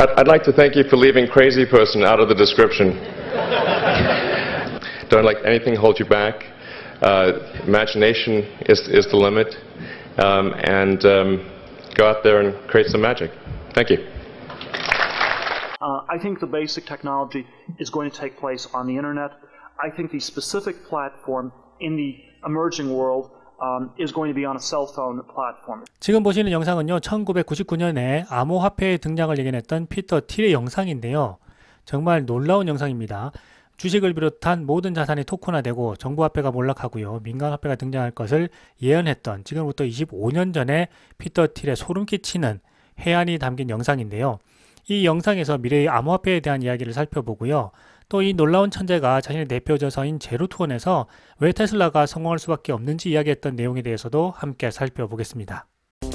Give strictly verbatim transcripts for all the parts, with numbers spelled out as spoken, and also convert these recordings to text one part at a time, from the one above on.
I'd, I'd like to thank you for leaving crazy person out of the description. Don't let anything hold you back. Uh, imagination is, is the limit. Um, and um, go out there and create some magic. Thank you. Uh, I think the basic technology is going to take place on the internet. I think the specific platform in the emerging world um, is going to be on a cell phone platform. 지금 보시는 영상은요, 천구백구십구 년에 암호화폐의 등장을 예견했던 피터 틸의 영상인데요. 정말 놀라운 영상입니다. 주식을 비롯한 모든 자산이 토큰화되고 정부화폐가 몰락하고요, 민간화폐가 등장할 것을 예언했던 지금부터 이십오 년 전에 피터 틸의 소름끼치는 해안이 담긴 영상인데요. 이 영상에서 미래의 암호화폐에 대한 이야기를 살펴보고요. 또 이 놀라운 천재가 자신의 대표 저서인 제로투원에서 왜 테슬라가 성공할 수밖에 없는지 이야기했던 내용에 대해서도 함께 살펴보겠습니다.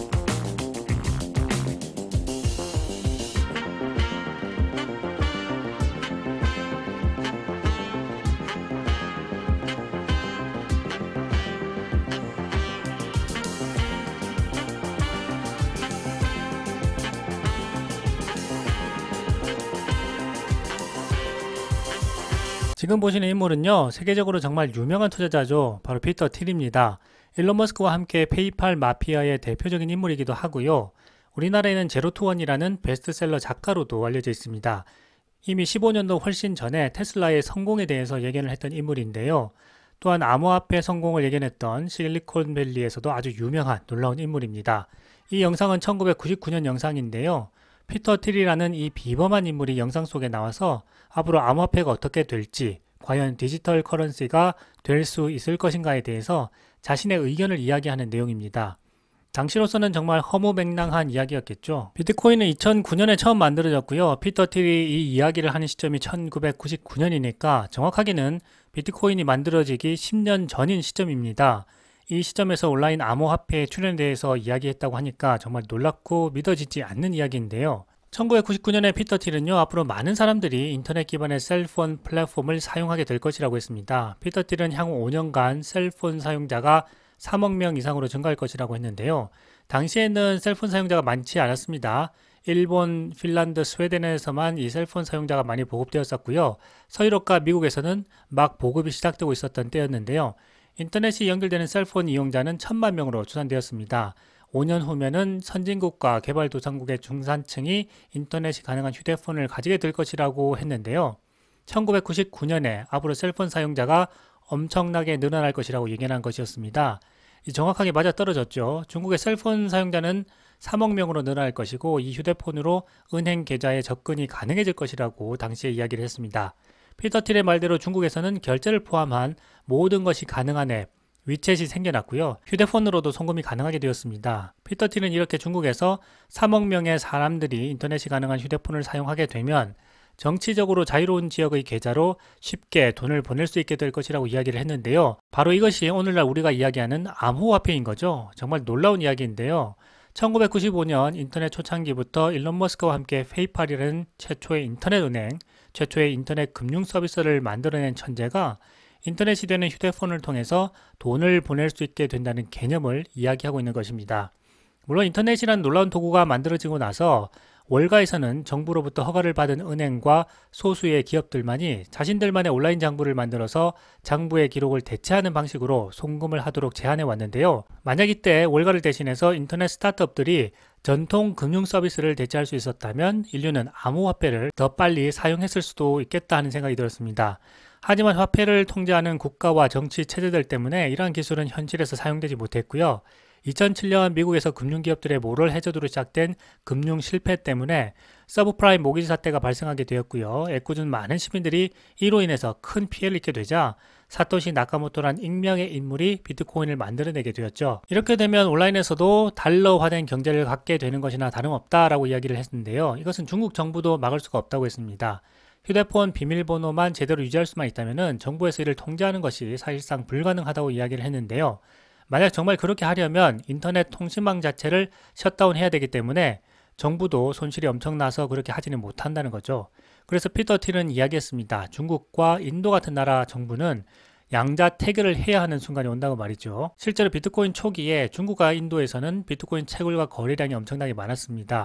지금 보시는 인물은요, 세계적으로 정말 유명한 투자자죠. 바로 피터 틸입니다. 일론 머스크와 함께 페이팔 마피아의 대표적인 인물이기도 하고요. 우리나라에는 제로투원이라는 베스트셀러 작가로도 알려져 있습니다. 이미 십오 년도 훨씬 전에 테슬라의 성공에 대해서 예견을 했던 인물인데요. 또한 암호화폐 성공을 예견했던 실리콘밸리에서도 아주 유명한 놀라운 인물입니다. 이 영상은 천구백구십구 년 영상인데요. 피터 틸이라는 이 비범한 인물이 영상 속에 나와서 앞으로 암호화폐가 어떻게 될지, 과연 디지털 커런시가 될 수 있을 것인가에 대해서 자신의 의견을 이야기하는 내용입니다. 당시로서는 정말 허무맹랑한 이야기였겠죠. 비트코인은 이천구 년에 처음 만들어졌고요. 피터 틸이 이 이야기를 하는 시점이 천구백구십구 년이니까 정확하게는 비트코인이 만들어지기 십 년 전인 시점입니다. 이 시점에서 온라인 암호화폐의 출현에 대해서 이야기했다고 하니까 정말 놀랍고 믿어지지 않는 이야기인데요. 천구백구십구 년에 피터 틸은요, 앞으로 많은 사람들이 인터넷 기반의 셀폰 플랫폼을 사용하게 될 것이라고 했습니다. 피터 틸은 향후 오 년간 셀폰 사용자가 삼억 명 이상으로 증가할 것이라고 했는데요. 당시에는 셀폰 사용자가 많지 않았습니다. 일본, 핀란드, 스웨덴에서만 이 셀폰 사용자가 많이 보급되었었고요. 서유럽과 미국에서는 막 보급이 시작되고 있었던 때였는데요. 인터넷이 연결되는 셀폰 이용자는 천만 명으로 추산되었습니다. 오 년 후면은 선진국과 개발도상국의 중산층이 인터넷이 가능한 휴대폰을 가지게 될 것이라고 했는데요. 천구백구십구 년에 앞으로 셀폰 사용자가 엄청나게 늘어날 것이라고 예견한 것이었습니다. 정확하게 맞아떨어졌죠. 중국의 셀폰 사용자는 삼억 명으로 늘어날 것이고, 이 휴대폰으로 은행 계좌에 접근이 가능해질 것이라고 당시에 이야기를 했습니다. 피터 틸의 말대로 중국에서는 결제를 포함한 모든 것이 가능한 앱, 위챗이 생겨났고요. 휴대폰으로도 송금이 가능하게 되었습니다. 피터 틸은 이렇게 중국에서 삼억 명의 사람들이 인터넷이 가능한 휴대폰을 사용하게 되면 정치적으로 자유로운 지역의 계좌로 쉽게 돈을 보낼 수 있게 될 것이라고 이야기를 했는데요. 바로 이것이 오늘날 우리가 이야기하는 암호화폐인 거죠. 정말 놀라운 이야기인데요. 천구백구십오 년 인터넷 초창기부터 일론 머스크와 함께 페이팔이라는 최초의 인터넷 은행, 최초의 인터넷 금융 서비스를 만들어낸 천재가 인터넷이 되는 휴대폰을 통해서 돈을 보낼 수 있게 된다는 개념을 이야기하고 있는 것입니다. 물론 인터넷이라는 놀라운 도구가 만들어지고 나서 월가에서는 정부로부터 허가를 받은 은행과 소수의 기업들만이 자신들만의 온라인 장부를 만들어서 장부의 기록을 대체하는 방식으로 송금을 하도록 제한해 왔는데요. 만약 이때 월가를 대신해서 인터넷 스타트업들이 전통 금융 서비스를 대체할 수 있었다면 인류는 암호화폐를 더 빨리 사용했을 수도 있겠다 하는 생각이 들었습니다. 하지만 화폐를 통제하는 국가와 정치 체제들 때문에 이러한 기술은 현실에서 사용되지 못했고요. 이천칠 년 미국에서 금융기업들의 모럴 해저드로 시작된 금융 실패 때문에 서브프라임 모기지 사태가 발생하게 되었고요. 애꿎은 많은 시민들이 이로 인해서 큰 피해를 입게 되자 사토시 나카모토란 익명의 인물이 비트코인을 만들어내게 되었죠. 이렇게 되면 온라인에서도 달러화된 경제를 갖게 되는 것이나 다름없다라고 이야기를 했는데요. 이것은 중국 정부도 막을 수가 없다고 했습니다. 휴대폰 비밀번호만 제대로 유지할 수만 있다면 정부에서 이를 통제하는 것이 사실상 불가능하다고 이야기를 했는데요. 만약 정말 그렇게 하려면 인터넷 통신망 자체를 셧다운해야 되기 때문에 정부도 손실이 엄청나서 그렇게 하지는 못한다는 거죠. 그래서 피터 틸은 이야기했습니다. 중국과 인도 같은 나라 정부는 양자 태교를 해야 하는 순간이 온다고 말이죠. 실제로 비트코인 초기에 중국과 인도에서는 비트코인 채굴과 거래량이 엄청나게 많았습니다.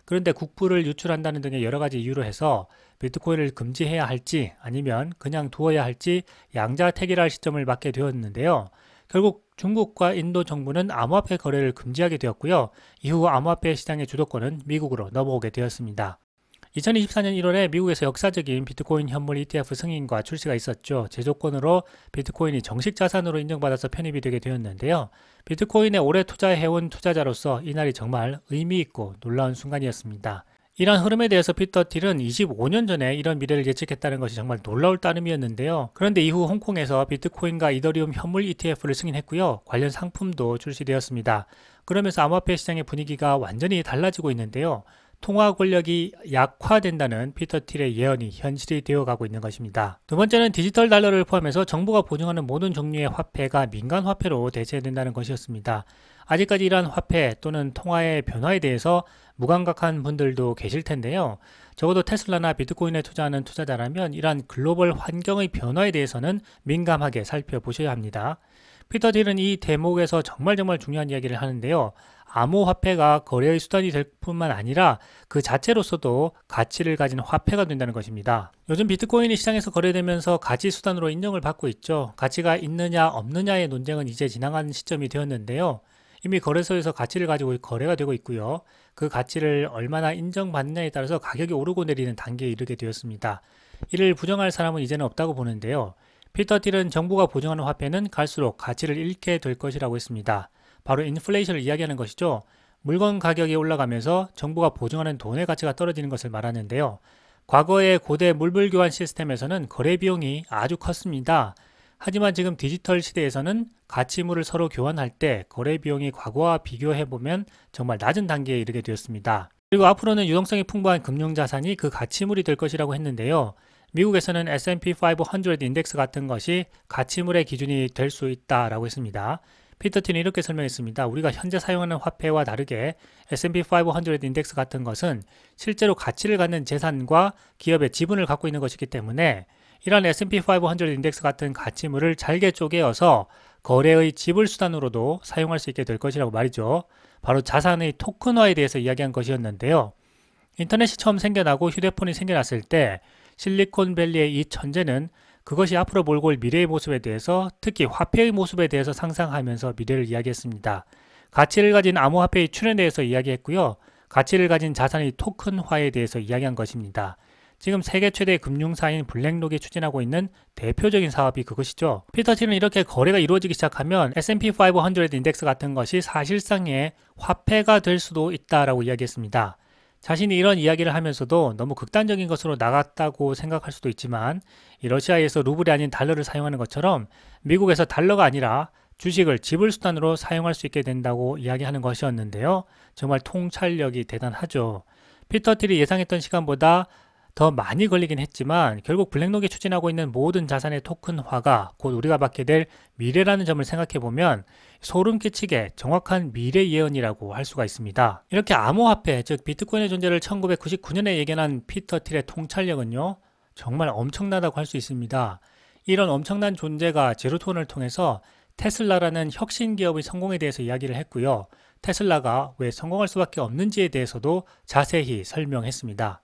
그런데 국부를 유출한다는 등의 여러 가지 이유로 해서 비트코인을 금지해야 할지 아니면 그냥 두어야 할지 양자택일할 시점을 맞게 되었는데요. 결국 중국과 인도 정부는 암호화폐 거래를 금지하게 되었고요. 이후 암호화폐 시장의 주도권은 미국으로 넘어오게 되었습니다. 이천이십사 년 일월에 미국에서 역사적인 비트코인 현물 이티에프 승인과 출시가 있었죠. 제조건으로 비트코인이 정식 자산으로 인정받아서 편입이 되게 되었는데요. 비트코인에 오래 투자해온 투자자로서 이날이 정말 의미있고 놀라운 순간이었습니다. 이런 흐름에 대해서 피터 틸은 이십오 년 전에 이런 미래를 예측했다는 것이 정말 놀라울 따름이었는데요. 그런데 이후 홍콩에서 비트코인과 이더리움 현물 이티에프를 승인했고요. 관련 상품도 출시되었습니다. 그러면서 암호화폐 시장의 분위기가 완전히 달라지고 있는데요. 통화 권력이 약화된다는 피터 틸의 예언이 현실이 되어가고 있는 것입니다. 두 번째는 디지털 달러를 포함해서 정부가 보증하는 모든 종류의 화폐가 민간 화폐로 대체된다는 것이었습니다. 아직까지 이러한 화폐 또는 통화의 변화에 대해서 무감각한 분들도 계실 텐데요. 적어도 테슬라나 비트코인에 투자하는 투자자라면 이러한 글로벌 환경의 변화에 대해서는 민감하게 살펴보셔야 합니다. 피터 딜은 이 대목에서 정말 정말 중요한 이야기를 하는데요. 암호화폐가 거래의 수단이 될 뿐만 아니라 그 자체로서도 가치를 가진 화폐가 된다는 것입니다. 요즘 비트코인이 시장에서 거래되면서 가치 수단으로 인정을 받고 있죠. 가치가 있느냐 없느냐의 논쟁은 이제 지나간 시점이 되었는데요. 이미 거래소에서 가치를 가지고 거래가 되고 있고요. 그 가치를 얼마나 인정받느냐에 따라서 가격이 오르고 내리는 단계에 이르게 되었습니다. 이를 부정할 사람은 이제는 없다고 보는데요. 피터 딜은 정부가 보증하는 화폐는 갈수록 가치를 잃게 될 것이라고 했습니다. 바로 인플레이션을 이야기하는 것이죠. 물건 가격이 올라가면서 정부가 보증하는 돈의 가치가 떨어지는 것을 말하는데요. 과거의 고대 물불 교환 시스템에서는 거래 비용이 아주 컸습니다. 하지만 지금 디지털 시대에서는 가치물을 서로 교환할 때 거래 비용이 과거와 비교해보면 정말 낮은 단계에 이르게 되었습니다. 그리고 앞으로는 유동성이 풍부한 금융자산이 그 가치물이 될 것이라고 했는데요. 미국에서는 에스 앤 피 오백 인덱스 같은 것이 가치물의 기준이 될 수 있다라고 했습니다. 피터 틸은 이렇게 설명했습니다. 우리가 현재 사용하는 화폐와 다르게 에스 앤 피 오백 인덱스 같은 것은 실제로 가치를 갖는 재산과 기업의 지분을 갖고 있는 것이기 때문에 이러한 에스 앤 피 오백 인덱스 같은 가치물을 잘게 쪼개어서 거래의 지불 수단으로도 사용할 수 있게 될 것이라고 말이죠. 바로 자산의 토큰화에 대해서 이야기한 것이었는데요. 인터넷이 처음 생겨나고 휴대폰이 생겨났을 때 실리콘밸리의 이 천재는 그것이 앞으로 몰고 올 미래의 모습에 대해서 특히 화폐의 모습에 대해서 상상하면서 미래를 이야기했습니다. 가치를 가진 암호화폐의 출현에 대해서 이야기했고요. 가치를 가진 자산의 토큰화에 대해서 이야기한 것입니다. 지금 세계 최대 금융사인 블랙록이 추진하고 있는 대표적인 사업이 그것이죠. 피터 틸은 이렇게 거래가 이루어지기 시작하면 에스 앤 피 오백 인덱스 같은 것이 사실상의 화폐가 될 수도 있다라고 이야기했습니다. 자신이 이런 이야기를 하면서도 너무 극단적인 것으로 나갔다고 생각할 수도 있지만 이 러시아에서 루블이 아닌 달러를 사용하는 것처럼 미국에서 달러가 아니라 주식을 지불 수단으로 사용할 수 있게 된다고 이야기하는 것이었는데요. 정말 통찰력이 대단하죠. 피터 틸이 예상했던 시간보다 더 많이 걸리긴 했지만 결국 블랙록이 추진하고 있는 모든 자산의 토큰화가 곧 우리가 받게 될 미래라는 점을 생각해보면 소름 끼치게 정확한 미래 예언이라고 할 수가 있습니다. 이렇게 암호화폐, 즉 비트코인의 존재를 천구백구십구 년에 예견한 피터 틸의 통찰력은요 정말 엄청나다고 할 수 있습니다. 이런 엄청난 존재가 제로투원을 통해서 테슬라라는 혁신 기업의 성공에 대해서 이야기를 했고요. 테슬라가 왜 성공할 수밖에 없는지에 대해서도 자세히 설명했습니다.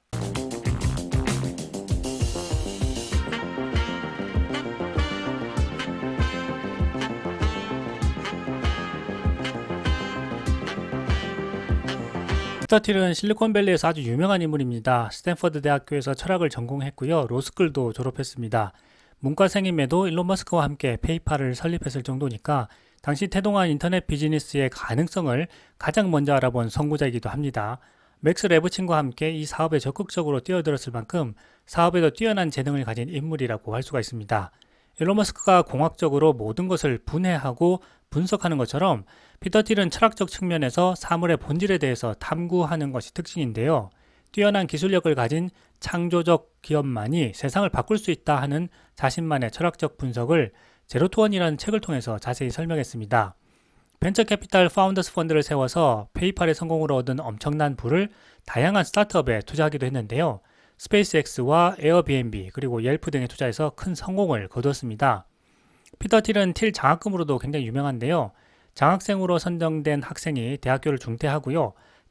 피터 틸은 실리콘밸리에서 아주 유명한 인물입니다. 스탠퍼드 대학교에서 철학을 전공했고요. 로스쿨도 졸업했습니다. 문과생임에도 일론 머스크와 함께 페이팔을 설립했을 정도니까 당시 태동한 인터넷 비즈니스의 가능성을 가장 먼저 알아본 선구자이기도 합니다. 맥스 레브친과 함께 이 사업에 적극적으로 뛰어들었을 만큼 사업에도 뛰어난 재능을 가진 인물이라고 할 수가 있습니다. 일론 머스크가 공학적으로 모든 것을 분해하고 분석하는 것처럼 피터 틸은 철학적 측면에서 사물의 본질에 대해서 탐구하는 것이 특징인데요. 뛰어난 기술력을 가진 창조적 기업만이 세상을 바꿀 수 있다 하는 자신만의 철학적 분석을 제로투원이라는 책을 통해서 자세히 설명했습니다. 벤처 캐피탈 파운더스 펀드를 세워서 페이팔의 성공으로 얻은 엄청난 부를 다양한 스타트업에 투자하기도 했는데요. 스페이스X와 에어비앤비 그리고 옐프 등에 투자해서 큰 성공을 거두었습니다. 피터 틸은 틸 장학금으로도 굉장히 유명한데요. 장학생으로 선정된 학생이 대학교를 중퇴하고요.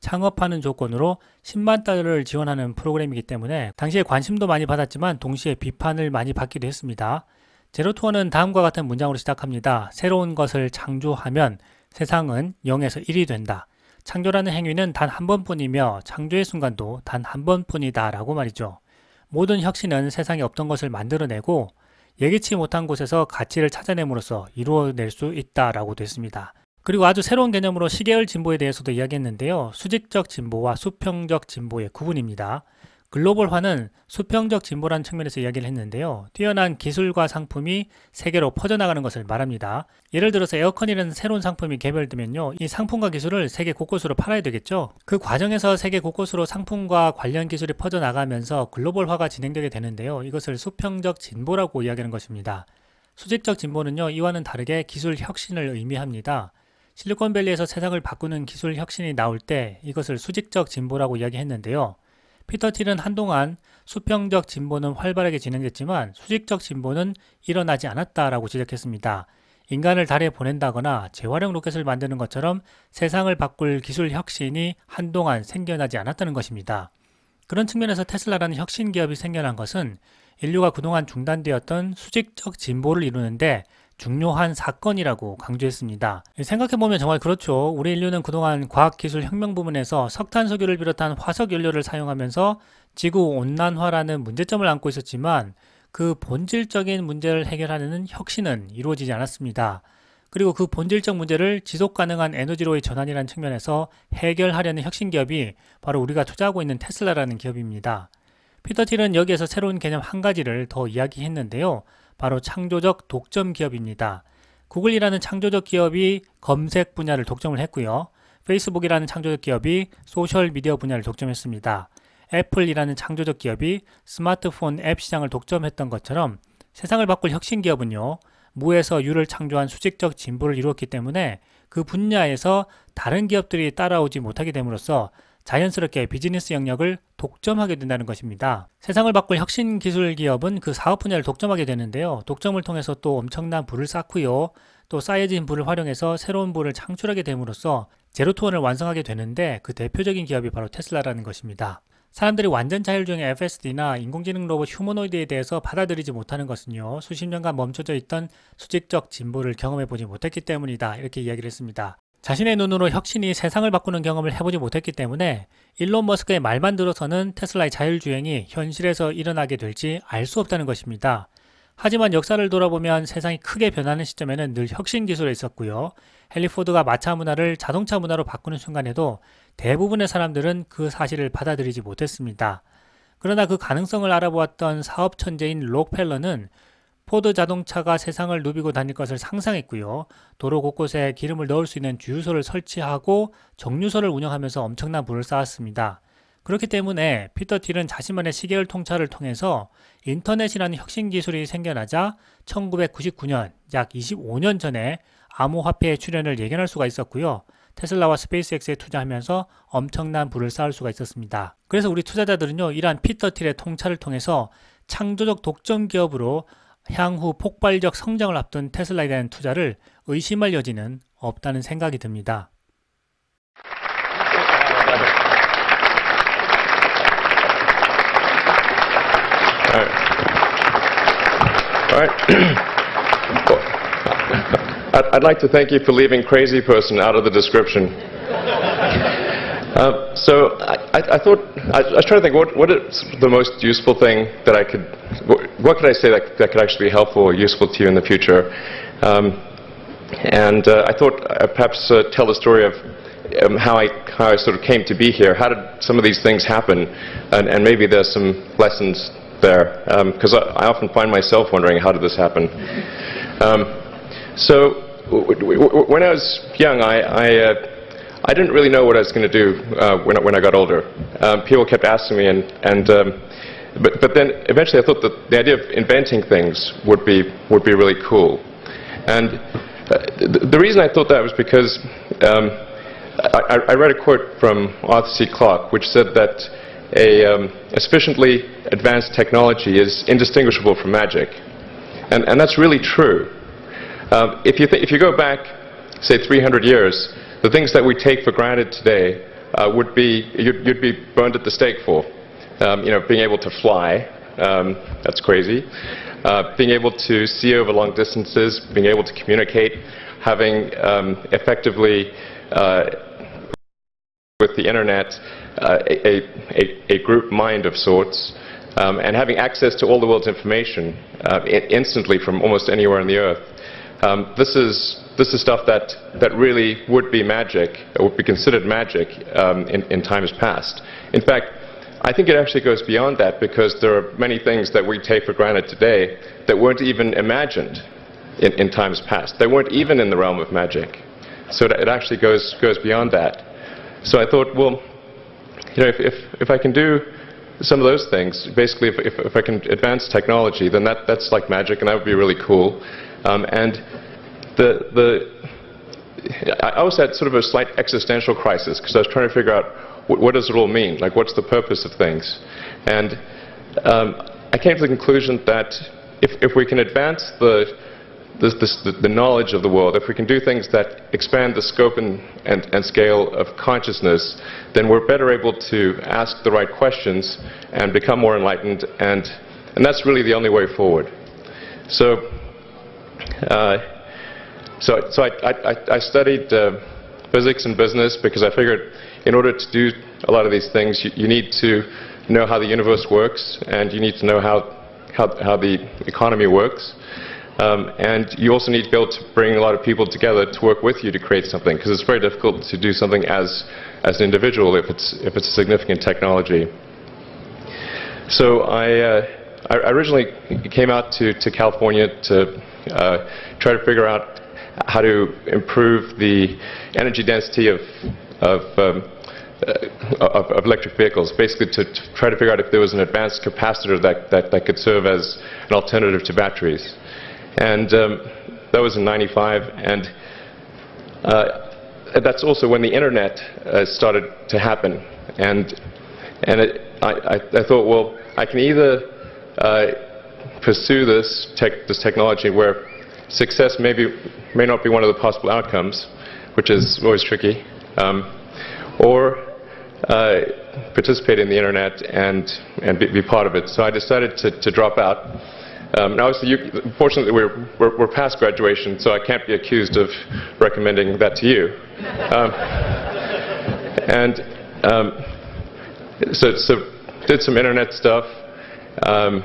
창업하는 조건으로 십만 달러를 지원하는 프로그램이기 때문에 당시에 관심도 많이 받았지만 동시에 비판을 많이 받기도 했습니다. 제로투원은 다음과 같은 문장으로 시작합니다. 새로운 것을 창조하면 세상은 영에서 일이 된다. 창조라는 행위는 단 한 번뿐이며 창조의 순간도 단 한 번뿐이다 라고 말이죠. 모든 혁신은 세상에 없던 것을 만들어내고 예기치 못한 곳에서 가치를 찾아냄으로써 이루어낼 수 있다라고도 했습니다. 그리고 아주 새로운 개념으로 시계열 진보에 대해서도 이야기했는데요. 수직적 진보와 수평적 진보의 구분입니다. 글로벌화는 수평적 진보라는 측면에서 이야기를 했는데요. 뛰어난 기술과 상품이 세계로 퍼져나가는 것을 말합니다. 예를 들어서 에어컨이라는 새로운 상품이 개발되면요. 이 상품과 기술을 세계 곳곳으로 팔아야 되겠죠. 그 과정에서 세계 곳곳으로 상품과 관련 기술이 퍼져나가면서 글로벌화가 진행되게 되는데요. 이것을 수평적 진보라고 이야기하는 것입니다. 수직적 진보는요. 이와는 다르게 기술 혁신을 의미합니다. 실리콘밸리에서 세상을 바꾸는 기술 혁신이 나올 때 이것을 수직적 진보라고 이야기했는데요. 피터 틸은 한동안 수평적 진보는 활발하게 진행됐지만 수직적 진보는 일어나지 않았다라고 지적했습니다. 인간을 달에 보낸다거나 재활용 로켓을 만드는 것처럼 세상을 바꿀 기술 혁신이 한동안 생겨나지 않았다는 것입니다. 그런 측면에서 테슬라라는 혁신 기업이 생겨난 것은 인류가 그동안 중단되었던 수직적 진보를 이루는데 중요한 사건이라고 강조했습니다. 생각해보면 정말 그렇죠. 우리 인류는 그동안 과학기술 혁명 부문에서 석탄석유를 비롯한 화석연료를 사용하면서 지구온난화라는 문제점을 안고 있었지만 그 본질적인 문제를 해결하는 혁신은 이루어지지 않았습니다. 그리고 그 본질적 문제를 지속가능한 에너지로의 전환이라는 측면에서 해결하려는 혁신기업이 바로 우리가 투자하고 있는 테슬라라는 기업입니다. 피터 틸은 여기에서 새로운 개념 한 가지를 더 이야기했는데요. 바로 창조적 독점 기업입니다. 구글이라는 창조적 기업이 검색 분야를 독점을 했고요. 페이스북이라는 창조적 기업이 소셜미디어 분야를 독점했습니다. 애플이라는 창조적 기업이 스마트폰 앱 시장을 독점했던 것처럼 세상을 바꿀 혁신 기업은요. 무에서 유를 창조한 수직적 진보를 이루었기 때문에 그 분야에서 다른 기업들이 따라오지 못하게 됨으로써 자연스럽게 비즈니스 영역을 독점하게 된다는 것입니다. 세상을 바꿀 혁신 기술 기업은 그 사업 분야를 독점하게 되는데요. 독점을 통해서 또 엄청난 부를 쌓고요. 또 쌓여진 부를 활용해서 새로운 부를 창출하게 됨으로써 제로투원을 완성하게 되는데 그 대표적인 기업이 바로 테슬라라는 것입니다. 사람들이 완전 자율주행 에프에스디나 인공지능 로봇 휴머노이드에 대해서 받아들이지 못하는 것은요. 수십 년간 멈춰져 있던 수직적 진보를 경험해보지 못했기 때문이다. 이렇게 이야기를 했습니다. 자신의 눈으로 혁신이 세상을 바꾸는 경험을 해보지 못했기 때문에 일론 머스크의 말만 들어서는 테슬라의 자율주행이 현실에서 일어나게 될지 알 수 없다는 것입니다. 하지만 역사를 돌아보면 세상이 크게 변하는 시점에는 늘 혁신 기술에 있었고요. 헨리 포드가 마차 문화를 자동차 문화로 바꾸는 순간에도 대부분의 사람들은 그 사실을 받아들이지 못했습니다. 그러나 그 가능성을 알아보았던 사업 천재인 록펠러는 포드 자동차가 세상을 누비고 다닐 것을 상상했고요. 도로 곳곳에 기름을 넣을 수 있는 주유소를 설치하고 정류소를 운영하면서 엄청난 부를 쌓았습니다. 그렇기 때문에 피터 틸은 자신만의 시계열 통찰을 통해서 인터넷이라는 혁신 기술이 생겨나자 천구백구십구 년, 약 이십오 년 전에 암호화폐의 출현을 예견할 수가 있었고요. 테슬라와 스페이스X에 투자하면서 엄청난 부를 쌓을 수가 있었습니다. 그래서 우리 투자자들은요, 이러한 피터 틸의 통찰을 통해서 창조적 독점 기업으로 향후 폭발적 성장을 앞둔 테슬라에 대한 투자를 의심할 여지는 없다는 생각이 듭니다. All right. Well, I'd like to thank you for leaving crazy person out of the description. Uh, so I, I thought, I, I was trying to think what, what is the most useful thing that I could, what, what could I say that, that could actually be helpful or useful to you in the future? Um, and uh, I thought I'd perhaps uh, tell the story of um, how, I, how I sort of came to be here. How did some of these things happen? And, and maybe there's some lessons there. Because um, I, I often find myself wondering, how did this happen? Um, so w w when I was young, I, I uh, I didn't really know what I was going to do uh, when, when I got older. Um, people kept asking me, and, and um, but, but then eventually I thought that the idea of inventing things would be, would be really cool. And uh, the, the reason I thought that was because um, I, I read a quote from Arthur C. Clarke, which said that a, um, a sufficiently advanced technology is indistinguishable from magic. And, and that's really true. Um, if, you th if you go back, say, three hundred years, the things that we take for granted today uh, would be you'd, you'd be burned at the stake for. Um, you know, being able to fly, um, that's crazy. Uh, being able to see over long distances, being able to communicate, having um, effectively uh, with the internet uh, a, a, a group mind of sorts, um, and having access to all the world's information uh, instantly from almost anywhere on the earth. Um, this is this is stuff that that really would be magic, or would be considered magic um, in, in times past. In fact, I think it actually goes beyond that, because there are many things that we take for granted today that weren't even imagined in, in times past. They weren't even in the realm of magic. So it actually goes goes beyond that. So I thought, well, you know, if if, if I can do some of those things, basically, if, if if I can advance technology, then that that's like magic, and that would be really cool. Um, and the the I was at sort of a slight existential crisis, because I was trying to figure out what, what does it all mean? Like, what's the purpose of things? And um, I came to the conclusion that if if we can advance the This, this, the, the knowledge of the world, if we can do things that expand the scope and, and, and scale of consciousness, then we're better able to ask the right questions and become more enlightened, and, and that's really the only way forward. So, uh, so, so I, I, I studied uh, physics and business, because I figured in order to do a lot of these things, you, you need to know how the universe works, and you need to know how, how, how the economy works. Um, and you also need to be able to bring a lot of people together to work with you to create something, because it's very difficult to do something as as an individual if it's if it's a significant technology. So I, uh, I originally came out to to California to uh, try to figure out how to improve the energy density of of, um, uh, of, of electric vehicles, basically to, to try to figure out if there was an advanced capacitor that that, that could serve as an alternative to batteries. And um, that was in ninety-five, and uh, that's also when the internet uh, started to happen. And and it, I, I, I thought, well, I can either uh, pursue this tech, this technology where success maybe may not be one of the possible outcomes, which is always tricky, um, or uh, participate in the internet and and be, be part of it. So I decided to, to drop out. Um, now, obviously, you, fortunately, we're, we're, we're past graduation, so I can't be accused of recommending that to you. Um, and um, so, so did some internet stuff. Um,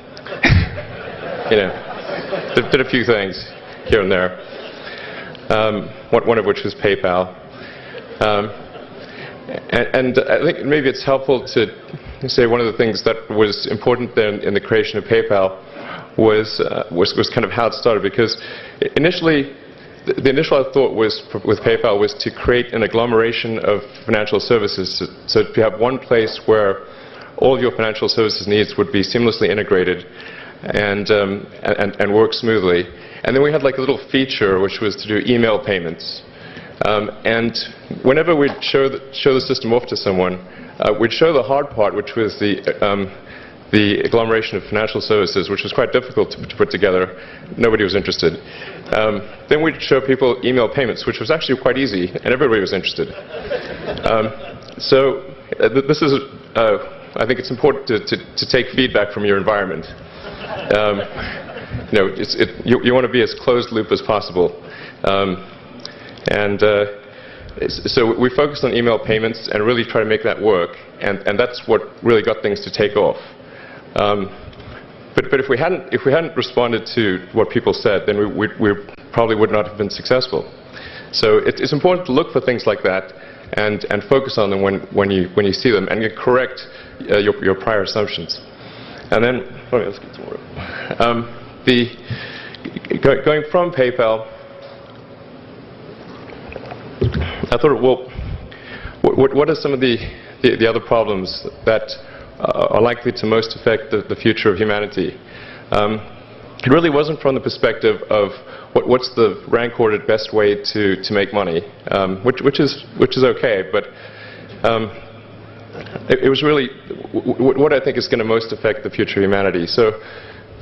you know, did, did a few things here and there. Um, one, one of which was PayPal. Um, and, and I think maybe it's helpful to say one of the things that was important then in the creation of PayPal was, uh, was, was kind of how it started, because initially, the, the initial thought was, with PayPal, was to create an agglomeration of financial services, so, so to have one place where all of your financial services needs would be seamlessly integrated and, um, and, and work smoothly. And then we had like a little feature which was to do email payments. Um, and whenever we'd show the, show the system off to someone, uh, we'd show the hard part, which was the um, the agglomeration of financial services, which was quite difficult to, to put together. Nobody was interested. Um, then we'd show people email payments, which was actually quite easy, and everybody was interested. Um, so uh, th this is, uh, I think it's important to, to, to take feedback from your environment. Um, you know, it's, it, you, you want to be as closed loop as possible. Um, and uh, so we focused on email payments and really try to make that work, and, and that's what really got things to take off. Um, but, but if we hadn't if we hadn't responded to what people said, then we, we, we probably would not have been successful. So it, it's important to look for things like that and and focus on them when when you when you see them, and you correct uh, your your prior assumptions. And then oh yeah, let's get some more. Um, the go, going from PayPal, I thought, well, what what are some of the the, the other problems that Uh, are likely to most affect the, the future of humanity? Um, it really wasn't from the perspective of what, what's the rank-ordered best way to, to make money, um, which, which, is, which is okay, but um, it, it was really w w what I think is going to most affect the future of humanity. So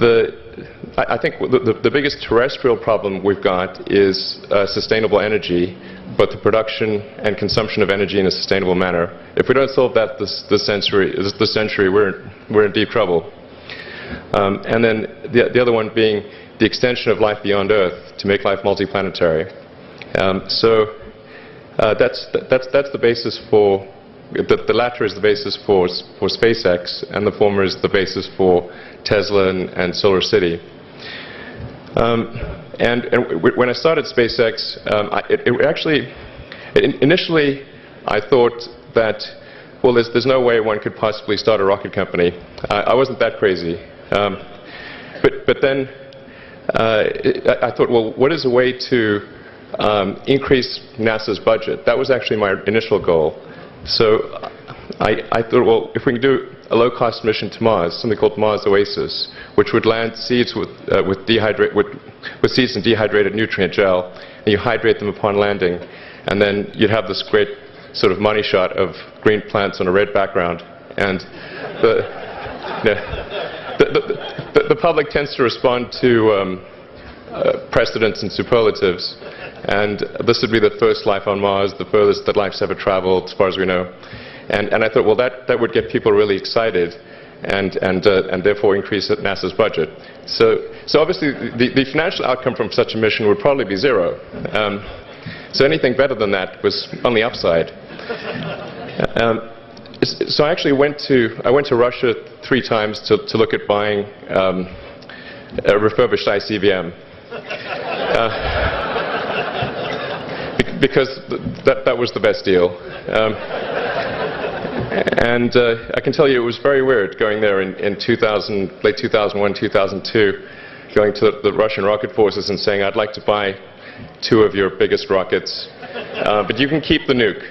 the, I, I think the, the, the biggest terrestrial problem we've got is uh, sustainable energy, but the production and consumption of energy in a sustainable manner. If we don't solve that this, this century, this, this century we're, we're in deep trouble. Um, and then the, the other one being the extension of life beyond Earth to make life multiplanetary. Um, so uh, that's, that's, that's the basis for, the, the latter is the basis for, for SpaceX, and the former is the basis for Tesla and, and Solar City. Um, and, and w when I started SpaceX, um, I, it, it actually, it, initially I thought that, well, there's, there's no way one could possibly start a rocket company. I, I wasn't that crazy. Um, but, but then uh, it, I, I thought, well, what is a way to um, increase NASA's budget? That was actually my initial goal. So I, I thought, well, if we can do a low-cost mission to Mars, something called Mars Oasis, which would land seeds with, uh, with, dehydrate, with, with seeds in dehydrated nutrient gel, and you hydrate them upon landing, and then you'd have this great sort of money shot of green plants on a red background. And the, yeah, the, the, the, the public tends to respond to um, uh, precedents and superlatives. And this would be the first life on Mars, the furthest that life's ever traveled, as far as we know. And, and I thought, well, that, that would get people really excited, and, and, uh, and therefore increase NASA's budget. So, so obviously, the, the financial outcome from such a mission would probably be zero. Um, so anything better than that was on the upside. Um, so I actually went to, I went to Russia three times to, to look at buying um, a refurbished I C B M. Uh, because th that, that was the best deal. Um, and uh, I can tell you it was very weird going there in, in two thousand, late two thousand one, two thousand two, going to the, the Russian rocket forces and saying, I'd like to buy two of your biggest rockets, uh, but you can keep the nuke.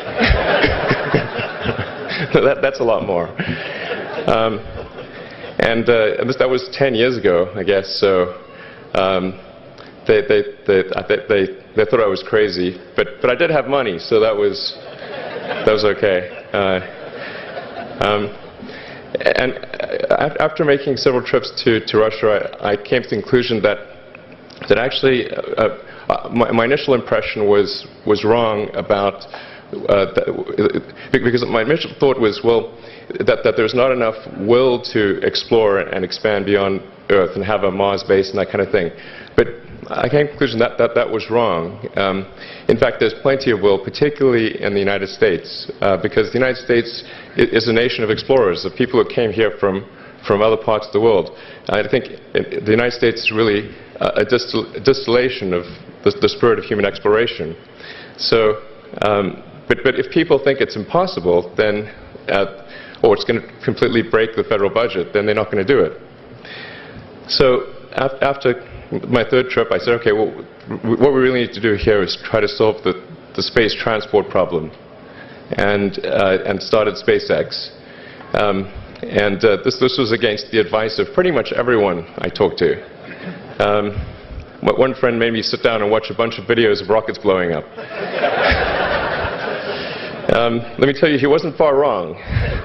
that, that's a lot more. Um, and uh, and this, that was ten years ago, I guess, so um, they, they, they, they, they, they thought I was crazy, but, but I did have money, so that was, that was okay. Uh, um, and after making several trips to, to Russia, I, I came to the conclusion that, that actually uh, uh, my, my initial impression was, was wrong about, uh, that, because my initial thought was, well, that, that there's not enough will to explore and expand beyond Earth and have a Mars base and that kind of thing. But I came to the conclusion that that, that was wrong. Um, in fact, there's plenty of will, particularly in the United States, uh, because the United States is a nation of explorers, of people who came here from, from other parts of the world. I think the United States is really a, distil a distillation of the, the spirit of human exploration. So, um, but, but if people think it's impossible, then, uh, or it's going to completely break the federal budget, then they're not going to do it. So af after my third trip, I said, okay, well, what we really need to do here is try to solve the, the space transport problem, and, uh, and started SpaceX. Um, and uh, this, this was against the advice of pretty much everyone I talked to. Um, one friend made me sit down and watch a bunch of videos of rockets blowing up. um, let me tell you, he wasn't far wrong.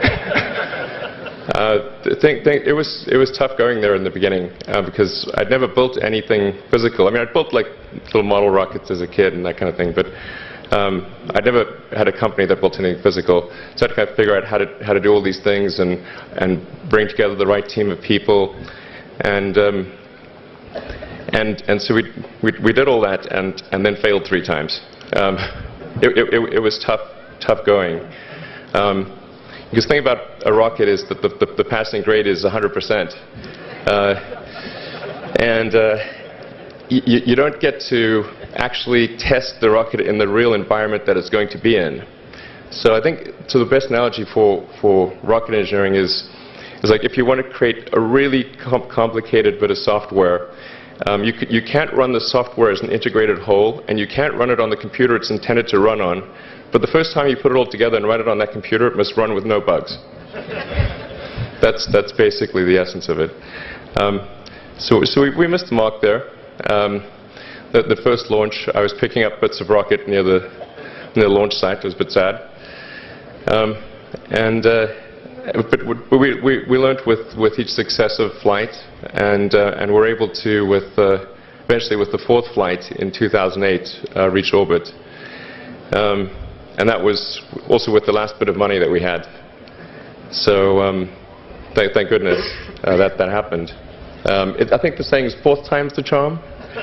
Uh, think, think, it was it was tough going there in the beginning uh, because I'd never built anything physical. I mean, I'd built like little model rockets as a kid and that kind of thing, but um, I'd never had a company that built anything physical. So I had to kind of figure out how to how to do all these things and and bring together the right team of people, and um, and and so we, we we did all that and and then failed three times. Um, it, it it was tough tough going. Um, Because the thing about a rocket is that the, the, the passing grade is one hundred percent. Uh, and uh, you, you don't get to actually test the rocket in the real environment that it's going to be in. So I think so the best analogy for, for rocket engineering is, is like if you want to create a really com complicated bit of software, um, you, c you can't run the software as an integrated whole, and you can't run it on the computer it's intended to run on. But the first time you put it all together and run it on that computer, it must run with no bugs. That's, that's basically the essence of it. Um, so so we, we missed the mark there. Um, the, the first launch, I was picking up bits of rocket near the, near the launch site. It was a bit sad. Um, and, uh, but we, we, we learned with, with each successive flight, and, uh, and we're able to, with, uh, eventually with the fourth flight in two thousand eight, uh, reach orbit. Um, and that was also with the last bit of money that we had. So um, th thank goodness uh, that, that happened. Um, it, I think the saying is fourth time's the charm.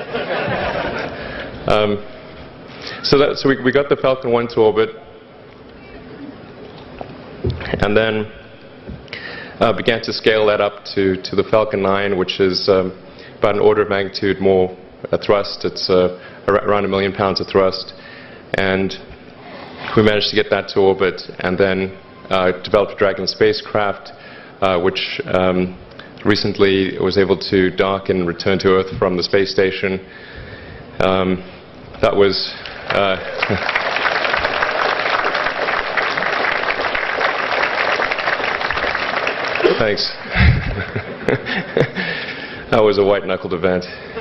um, so that, so we, we got the Falcon one to orbit, and then uh, began to scale that up to, to the Falcon nine, which is um, about an order of magnitude more uh, thrust. It's uh, around a million pounds of thrust. And we managed to get that to orbit, and then uh, developed a Dragon spacecraft, uh, which um, recently was able to dock and return to Earth from the space station. Um, that was uh, thanks. That was a white-knuckled event.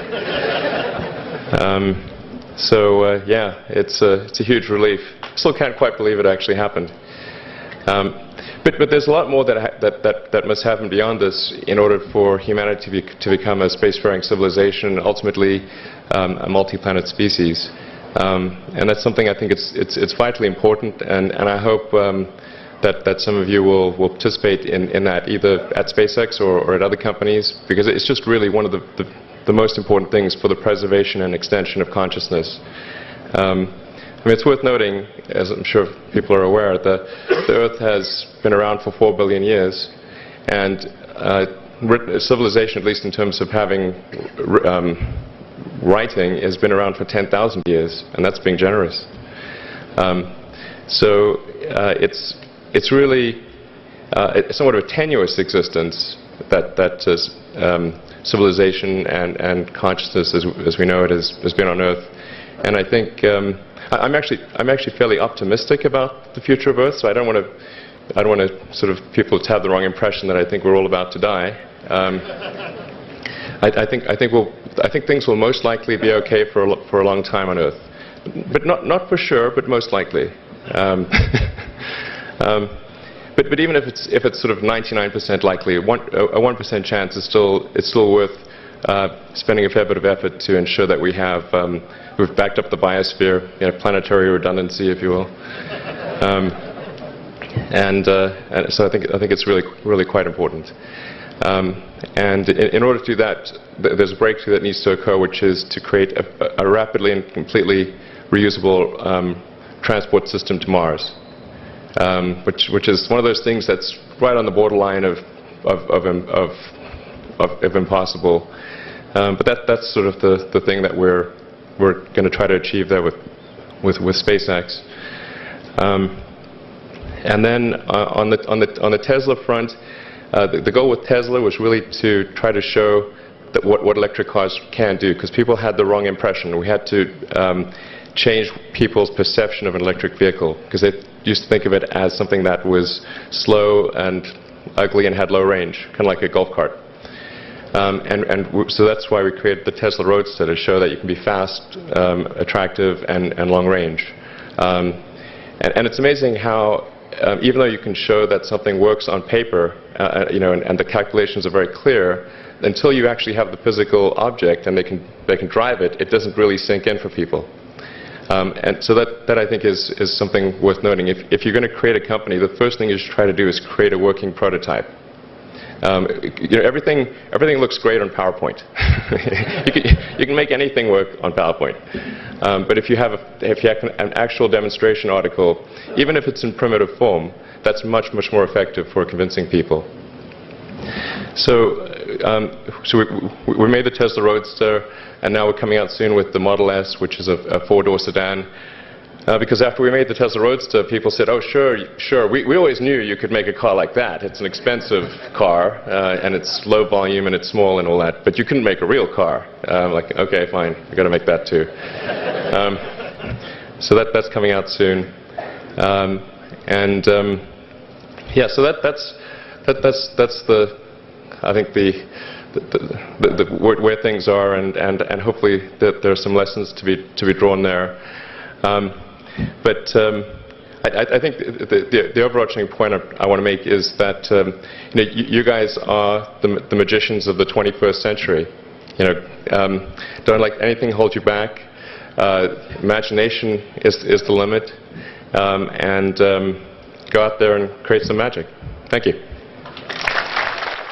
Um, so uh, yeah, it's a, it's a huge relief. Still can't quite believe it actually happened. Um, but, but there's a lot more that, ha that, that, that must happen beyond this in order for humanity to, be, to become a spacefaring civilization, ultimately um, a multi-planet species. Um, and that's something I think it's, it's, it's vitally important, and, and I hope um, that, that some of you will, will participate in, in that, either at SpaceX or, or at other companies, because it's just really one of the, the, the most important things for the preservation and extension of consciousness. Um, I mean, it's worth noting, as I'm sure people are aware, that the Earth has been around for four billion years, and uh, civilization, at least in terms of having um, writing, has been around for ten thousand years, and that's being generous. Um, so uh, it's it's really uh, somewhat of a tenuous existence that that is, um, civilization and and consciousness, as, as we know it, has, has been on Earth, and I think. Um, I'm actually, I'm actually fairly optimistic about the future of Earth. So I don't want to, I don't want to sort of people to have the wrong impression that I think we're all about to die. Um, I, I think, I think we'll, I think things will most likely be okay for a, for a long time on Earth, but not, not for sure, but most likely. Um, um, but, but even if it's, if it's sort of ninety-nine percent likely, one, a one percent chance is still, it's still worth uh, spending a fair bit of effort to ensure that we have. Um, We've backed up the biosphere, you know, planetary redundancy, if you will, um, and, uh, and so I think I think it's really really quite important. Um, and in, in order to do that, th there's a breakthrough that needs to occur, which is to create a, a rapidly and completely reusable um, transport system to Mars, um, which which is one of those things that's right on the borderline of of of, of, of, of impossible. Um, but that that's sort of the the thing that we're we're going to try to achieve there with, with, with SpaceX. Um, and then uh, on, the, on, the, on the Tesla front, uh, the, the goal with Tesla was really to try to show that what, what electric cars can do, because people had the wrong impression. We had to um, change people's perception of an electric vehicle, because they used to think of it as something that was slow and ugly and had low range, kind of like a golf cart. Um, and and w so that's why we created the Tesla Roadster, to show that you can be fast, um, attractive, and, and long range. Um, and, and it's amazing how, um, even though you can show that something works on paper, uh, you know, and, and the calculations are very clear, until you actually have the physical object and they can they can drive it, it doesn't really sink in for people. Um, and so that that I think is is something worth noting. If if you're going to create a company, the first thing you should try to do is create a working prototype. Um, you know, everything, everything looks great on PowerPoint. you, can, you can make anything work on PowerPoint. Um, but if you have, a, if you have an actual demonstration article, even if it's in primitive form, that's much, much more effective for convincing people. So, um, so we, we made the Tesla Roadster, and now we're coming out soon with the Model S, which is a, a four-door sedan. Uh, because after we made the Tesla Roadster, people said, oh, sure, sure, we, we always knew you could make a car like that. It's an expensive car, uh, and it's low volume, and it's small and all that, but you couldn't make a real car. Uh, like, okay, fine, I've got to make that too. Um, so that, that's coming out soon. Um, and, um, yeah, so that, that's, that, that's, that's the, I think, the, the, the, the, where, where things are, and, and, and hopefully that there are some lessons to be, to be drawn there. Um, But um, I, I think the, the, the overarching point I, I want to make is that um, you, know, you, you guys are the, the magicians of the twenty-first century. You know, um, don't let anything hold you back. Uh, imagination is, is the limit, um, and um, go out there and create some magic. Thank you.